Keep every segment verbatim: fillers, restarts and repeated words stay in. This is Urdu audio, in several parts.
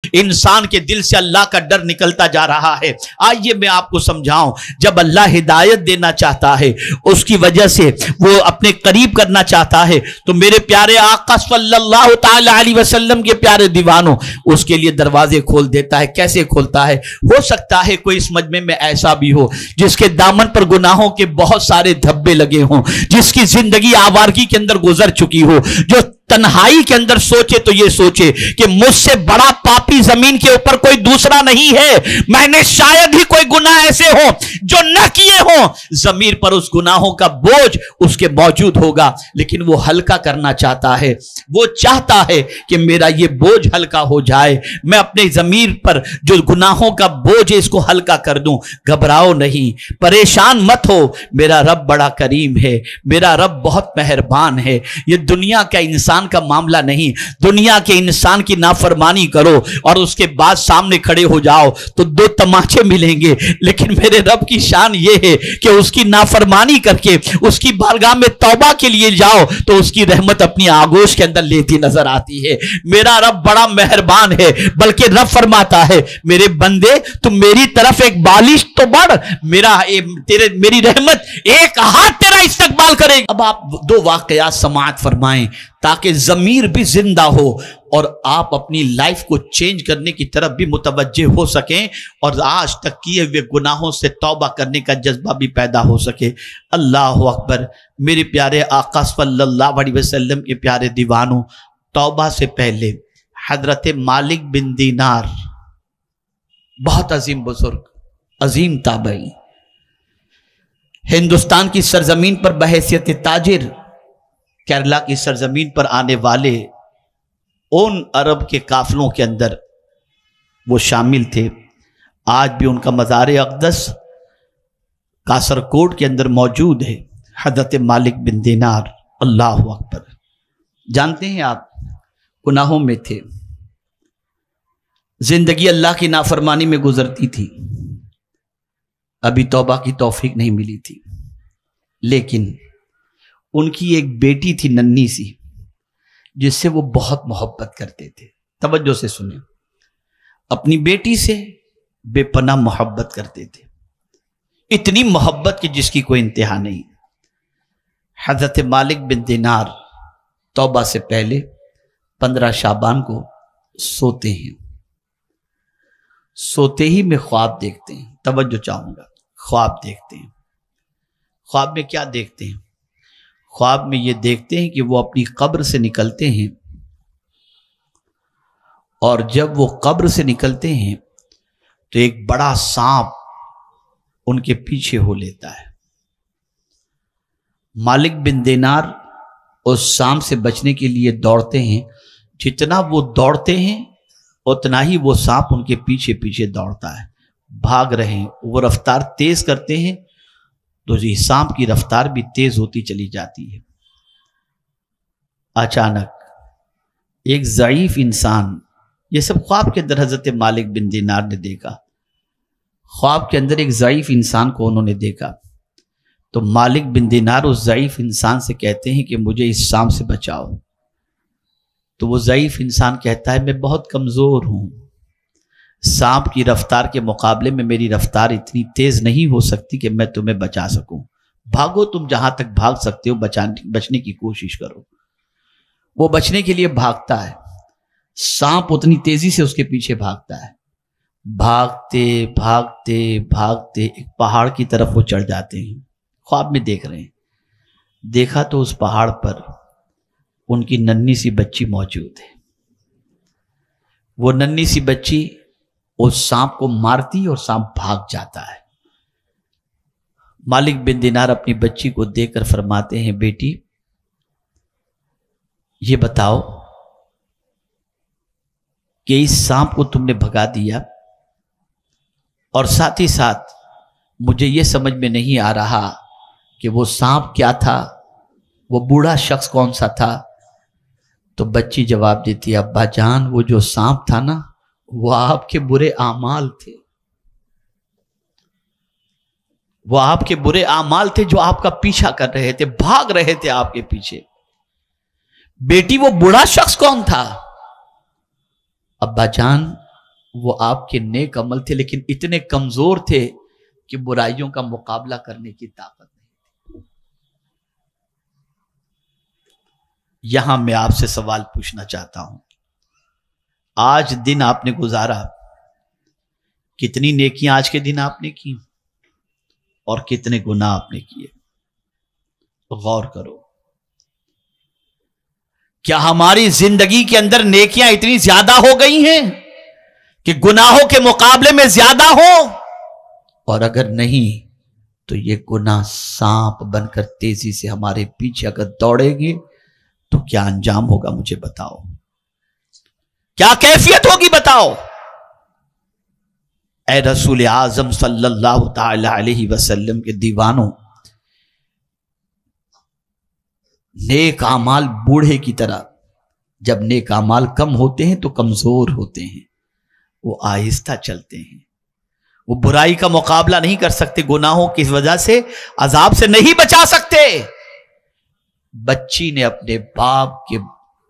انسان کے دل سے اللہ کا ڈر نکلتا جا رہا ہے۔ آئیے میں آپ کو سمجھاؤں، جب اللہ ہدایت دینا چاہتا ہے، اس کی وجہ سے وہ اپنے قریب کرنا چاہتا ہے، تو میرے پیارے آقا صلی اللہ تعالی علیہ وسلم کے پیارے دیوانوں اس کے لیے دروازے کھول دیتا ہے۔ کیسے کھولتا ہے؟ ہو سکتا ہے کوئی اس مجمع میں ایسا بھی ہو جس کے دامن پر گناہوں کے بہت سارے دھبے لگے ہوں، جس کی زندگی آوارگی کے اندر گزر چکی ہو، جو تنہائی کے اندر سوچے تو یہ سوچے کہ مجھ سے بڑا پاپی زمین کے اوپر کوئی دوسرا نہیں ہے، میں نے شاید ہی کوئی گناہ ایسے ہوں جو نہ کیے ہوں، ضمیر پر اس گناہوں کا بوجھ اس کے موجود ہوگا، لیکن وہ ہلکا کرنا چاہتا ہے، وہ چاہتا ہے کہ میرا یہ بوجھ ہلکا ہو جائے، میں اپنے ضمیر پر جو گناہوں کا بوجھ ہے اس کو ہلکا کر دوں۔ گھبراؤ نہیں، پریشان مت ہو، میرا رب بڑا کریم ہے، میرا رب بہت مہربان ہے۔ یہ دنیا کا انسان کا معاملہ نہیں، دنیا کے انسان کی نافرمانی کرو اور اس کے بعد سامنے کھڑے ہو جاؤ تو دو تماچے ملیں گے، لیکن میرے رب کی شان یہ ہے کہ اس کی نافرمانی کر کے اس کی بارگاہ میں توبہ کے لیے جاؤ تو اس کی رحمت اپنی آغوش کے اندر لیتی نظر آتی ہے۔ میرا رب بڑا مہربان ہے، بلکہ رب فرماتا ہے میرے بندے تم میری طرف ایک بالش تو بڑھ، میرا تیرے میری رحمت ایک ہاتھ تیرا استقبال کرے۔ اب آپ دو واقعات سماعت فرمائیں تاکہ ضمیر بھی زندہ ہو اور آپ اپنی لائف کو چینج کرنے کی طرف بھی متوجہ ہو سکیں اور آج تک کیے ہوئے گناہوں سے توبہ کرنے کا جذبہ بھی پیدا ہو سکے۔ اللہ اکبر۔ میرے پیارے آقا صلی اللہ علیہ وسلم کے پیارے دیوانوں، توبہ سے پہلے حضرت مالک بن دینار بہت عظیم بزرگ، عظیم تابعی، ہندوستان کی سرزمین پر بحیثیت تاجر کیرلا کی سرزمین پر آنے والے ان عرب کے قافلوں کے اندر وہ شامل تھے۔ آج بھی ان کا مزار اقدس کاسرکوٹ کے اندر موجود ہے، حضرت مالک بن دینار۔ اللہ اکبر۔ جانتے ہیں آپ گناہوں میں تھے، زندگی اللہ کی نافرمانی میں گزرتی تھی، ابھی توبہ کی توفیق نہیں ملی تھی، لیکن ان کی ایک بیٹی تھی ننھی سی جس سے وہ بہت محبت کرتے تھے۔ توجہ سے سنیں، اپنی بیٹی سے بے پناہ محبت کرتے تھے، اتنی محبت کہ جس کی کوئی انتہا نہیں۔ حضرت مالک بن دینار توبہ سے پہلے پندرہ شعبان کو سوتے ہیں، سوتے ہی میں خواب دیکھتے ہیں۔ توجہ چاہوں گا، خواب دیکھتے ہیں۔ خواب میں کیا دیکھتے ہیں؟ خواب میں یہ دیکھتے ہیں کہ وہ اپنی قبر سے نکلتے ہیں، اور جب وہ قبر سے نکلتے ہیں تو ایک بڑا سانپ ان کے پیچھے ہو لیتا ہے۔ مالک بن دینار اس سانپ سے بچنے کے لیے دوڑتے ہیں، جتنا وہ دوڑتے ہیں اتنا ہی وہ سانپ ان کے پیچھے پیچھے دوڑتا ہے، بھاگ رہے ہیں۔ وہ رفتار تیز کرتے ہیں تو یہ سانپ کی رفتار بھی تیز ہوتی چلی جاتی ہے۔ اچانک ایک ضعیف انسان، یہ سب خواب کے اندر حضرت مالک بن دینار نے دیکھا، خواب کے اندر ایک ضعیف انسان کو انہوں نے دیکھا، تو مالک بن دینار اس ضعیف انسان سے کہتے ہیں کہ مجھے اس سانپ سے بچاؤ۔ تو وہ ضعیف انسان کہتا ہے میں بہت کمزور ہوں، سانپ کی رفتار کے مقابلے میں میری رفتار اتنی تیز نہیں ہو سکتی کہ میں تمہیں بچا سکوں، بھاگو، تم جہاں تک بھاگ سکتے ہو بچنے کی کوشش کرو۔ وہ بچنے کے لیے بھاگتا ہے، سانپ اتنی تیزی سے اس کے پیچھے بھاگتا ہے، بھاگتے بھاگتے بھاگتے ایک پہاڑ کی طرف وہ چڑھ جاتے ہیں۔ خواب میں دیکھ رہے ہیں، دیکھا تو اس پہاڑ پر ان کی ننھی سی بچی موجود ہے۔ وہ ننھی سی بچی اس سانپ کو مارتی اور سانپ بھاگ جاتا ہے۔ مالک بن دینار اپنی بچی کو دیکھ کر فرماتے ہیں بیٹی یہ بتاؤ کہ اس سانپ کو تم نے بھگا دیا، اور ساتھ ہی ساتھ مجھے یہ سمجھ میں نہیں آ رہا کہ وہ سانپ کیا تھا، وہ بوڑھا شخص کون سا تھا؟ تو بچی جواب دیتی ہے ابا جان وہ جو سانپ تھا نا وہ آپ کے برے اعمال تھے، وہ آپ کے برے اعمال تھے جو آپ کا پیچھا کر رہے تھے، بھاگ رہے تھے آپ کے پیچھے۔ بیٹی وہ بوڑھا شخص کون تھا؟ ابا جان وہ آپ کے نیک عمل تھے لیکن اتنے کمزور تھے کہ برائیوں کا مقابلہ کرنے کی طاقت نہیں تھی۔ یہاں میں آپ سے سوال پوچھنا چاہتا ہوں، آج دن آپ نے گزارا، کتنی نیکیاں آج کے دن آپ نے کی اور کتنے گناہ آپ نے کیے؟ غور کرو، کیا ہماری زندگی کے اندر نیکیاں اتنی زیادہ ہو گئی ہیں کہ گناہوں کے مقابلے میں زیادہ ہو؟ اور اگر نہیں تو یہ گناہ سانپ بن کر تیزی سے ہمارے پیچھے اگر دوڑیں گے تو کیا انجام ہوگا؟ مجھے بتاؤ، کیا کیفیت ہوگی بتاؤ؟ اے رسول اعظم صلی اللہ تعالی علیہ وسلم کے دیوانوں، نیک اعمال بوڑھے کی طرح، جب نیک اعمال کم ہوتے ہیں تو کمزور ہوتے ہیں، وہ آہستہ چلتے ہیں، وہ برائی کا مقابلہ نہیں کر سکتے، گناہوں کی وجہ سے عذاب سے نہیں بچا سکتے۔ بچی نے اپنے باپ کے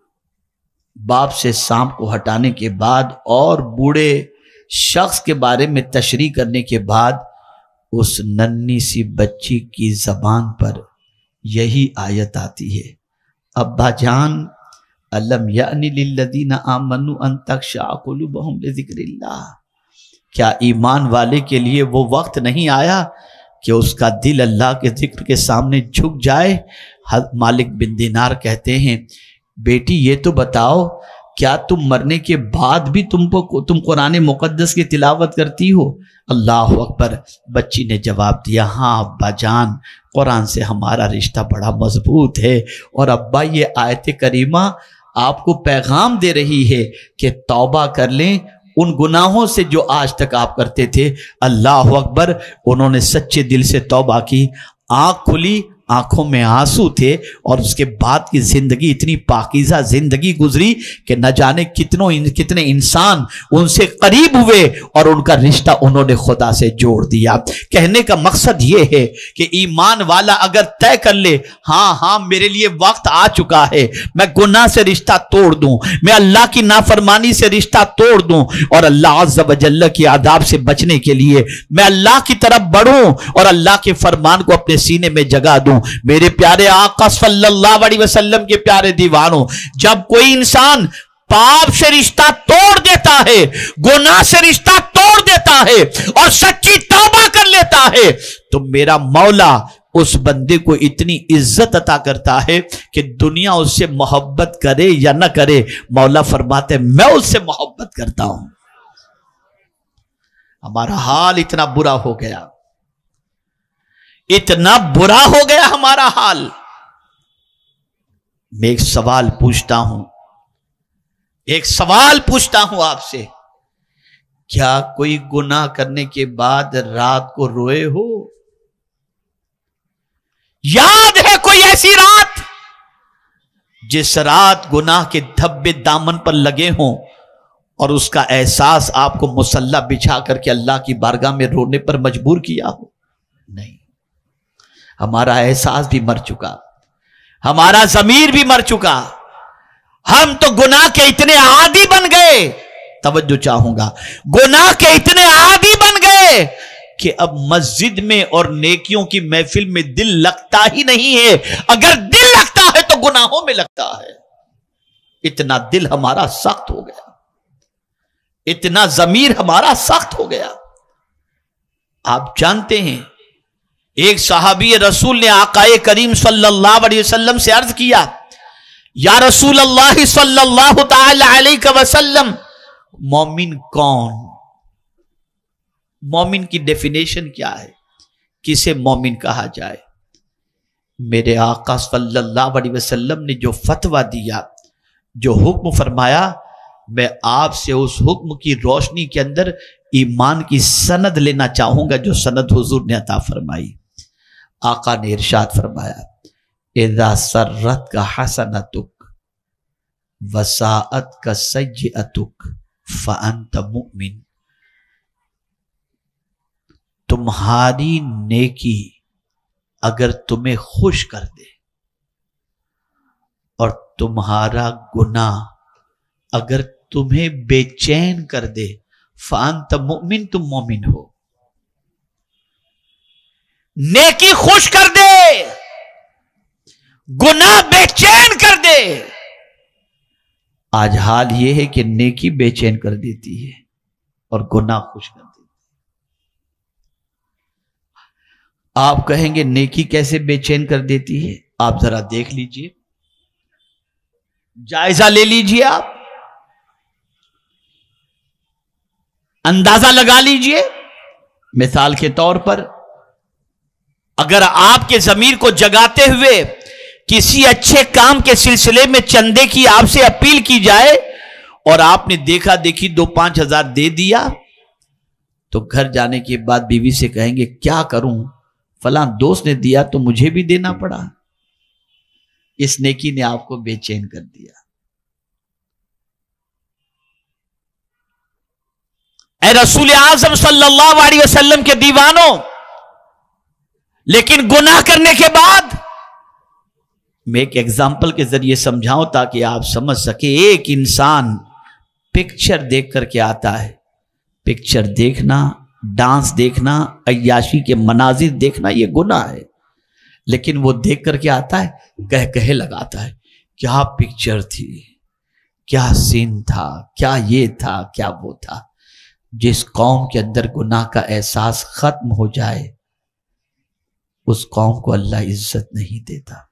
باپ سے سانپ کو ہٹانے کے بعد اور بوڑھے شخص کے بارے میں تشریح کرنے کے بعد اس ننھی سی بچی کی زبان پر یہی آیت آتی ہے، ابا جان الم یأنی للذین آمنوا ان تخشع قلوبہم لذکر اللہ، کیا ایمان والے کے لیے وہ وقت نہیں آیا کہ اس کا دل اللہ کے ذکر کے سامنے جھک جائے؟ مالک بن دینار کہتے ہیں، بیٹی یہ تو بتاؤ، کیا تم مرنے کے بعد بھی تم کو تم قرآن مقدس کی تلاوت کرتی ہو؟ اللہ اکبر۔ بچی نے جواب دیا، ہاں ابا جان، قرآن سے ہمارا رشتہ بڑا مضبوط ہے، اور ابا یہ آیت کریمہ آپ کو پیغام دے رہی ہے کہ توبہ کر لیں ان گناہوں سے جو آج تک آپ کرتے تھے۔ اللہ اکبر۔ انہوں نے سچے دل سے توبہ کی، آنکھ کھلی، آنکھوں میں آنسو تھے، اور اس کے بعد کی زندگی اتنی پاکیزہ زندگی گزری کہ نہ جانے کتنوں کتنے انسان ان سے قریب ہوئے اور ان کا رشتہ انہوں نے خدا سے جوڑ دیا۔ کہنے کا مقصد یہ ہے کہ ایمان والا اگر طے کر لے، ہاں ہاں میرے لیے وقت آ چکا ہے، میں گناہ سے رشتہ توڑ دوں، میں اللہ کی نافرمانی سے رشتہ توڑ دوں، اور اللہ عز و جل کی عذاب سے بچنے کے لیے میں اللہ کی طرف بڑھوں اور اللہ کے فرمان کو اپنے سینے میں جگا دوں۔ میرے پیارے آقا صلی اللہ علیہ وسلم کے پیارے دیوانوں، جب کوئی انسان پاپ سے رشتہ توڑ دیتا ہے، گناہ سے رشتہ توڑ دیتا ہے اور سچی توبہ کر لیتا ہے، تو میرا مولا اس بندے کو اتنی عزت عطا کرتا ہے کہ دنیا اس سے محبت کرے یا نہ کرے، مولا فرماتے میں اس سے محبت کرتا ہوں۔ ہمارا حال اتنا برا ہو گیا، اتنا برا ہو گیا ہمارا حال۔ میں ایک سوال پوچھتا ہوں ایک سوال پوچھتا ہوں آپ سے، کیا کوئی گناہ کرنے کے بعد رات کو روئے ہو؟ یاد ہے کوئی ایسی رات جس رات گناہ کے دھبے دامن پر لگے ہوں اور اس کا احساس آپ کو مصلی بچھا کر کے اللہ کی بارگاہ میں رونے پر مجبور کیا ہو؟ نہیں، ہمارا احساس بھی مر چکا، ہمارا ضمیر بھی مر چکا، ہم تو گناہ کے اتنے عادی بن گئے، توجہ چاہوں گا، گناہ کے اتنے عادی بن گئے کہ اب مسجد میں اور نیکیوں کی محفل میں دل لگتا ہی نہیں ہے، اگر دل لگتا ہے تو گناہوں میں لگتا ہے۔ اتنا دل ہمارا سخت ہو گیا، اتنا ضمیر ہمارا سخت ہو گیا۔ آپ جانتے ہیں ایک صحابی رسول نے آقا کریم صلی اللہ علیہ وسلم سے عرض کیا، یا رسول اللہ صلی اللہ تعالی علیہ وسلم، مومن کون؟ مومن کی ڈیفینیشن کیا ہے؟ کسے مومن کہا جائے؟ میرے آقا صلی اللہ علیہ وسلم نے جو فتویٰ دیا، جو حکم فرمایا، میں آپ سے اس حکم کی روشنی کے اندر ایمان کی سند لینا چاہوں گا جو سند حضور نے عطا فرمائی۔ آقا نے ارشاد فرمایا، اذا سرت کا حسنتک وساعت کا سیئتک فانت مؤمن، تمہاری نیکی اگر تمہیں خوش کر دے اور تمہارا گناہ اگر تمہیں بے چین کر دے، فانت مؤمن، تم مومن ہو. نیکی خوش کر دے، گناہ بے چین کر دے. آج حال یہ ہے کہ نیکی بے چین کر دیتی ہے اور گناہ خوش کر دیتی ہے. آپ کہیں گے نیکی کیسے بے چین کر دیتی ہے؟ آپ ذرا دیکھ لیجئے، جائزہ لے لیجئے، آپ اندازہ لگا لیجئے. مثال کے طور پر اگر آپ کے ضمیر کو جگاتے ہوئے کسی اچھے کام کے سلسلے میں چندے کی آپ سے اپیل کی جائے اور آپ نے دیکھا دیکھی دو پانچ ہزار دے دیا، تو گھر جانے کے بعد بیوی سے کہیں گے کیا کروں، فلاں دوست نے دیا تو مجھے بھی دینا پڑا. اس نیکی نے آپ کو بے چین کر دیا. اے رسول اعظم صلی اللہ علیہ وسلم کے دیوانوں، لیکن گناہ کرنے کے بعد میں ایک ایگزامپل کے ذریعے سمجھاؤں تاکہ آپ سمجھ سکیں. ایک انسان پکچر دیکھ کر کے آتا ہے، پکچر دیکھنا، ڈانس دیکھنا، عیاشی کے مناظر دیکھنا یہ گناہ ہے. لیکن وہ دیکھ کر کے آتا ہے، کہہ کہے لگاتا ہے کیا پکچر تھی، کیا سین تھا، کیا یہ تھا، کیا وہ تھا. جس قوم کے اندر گناہ کا احساس ختم ہو جائے اس قوم کو اللہ عزت نہیں دیتا.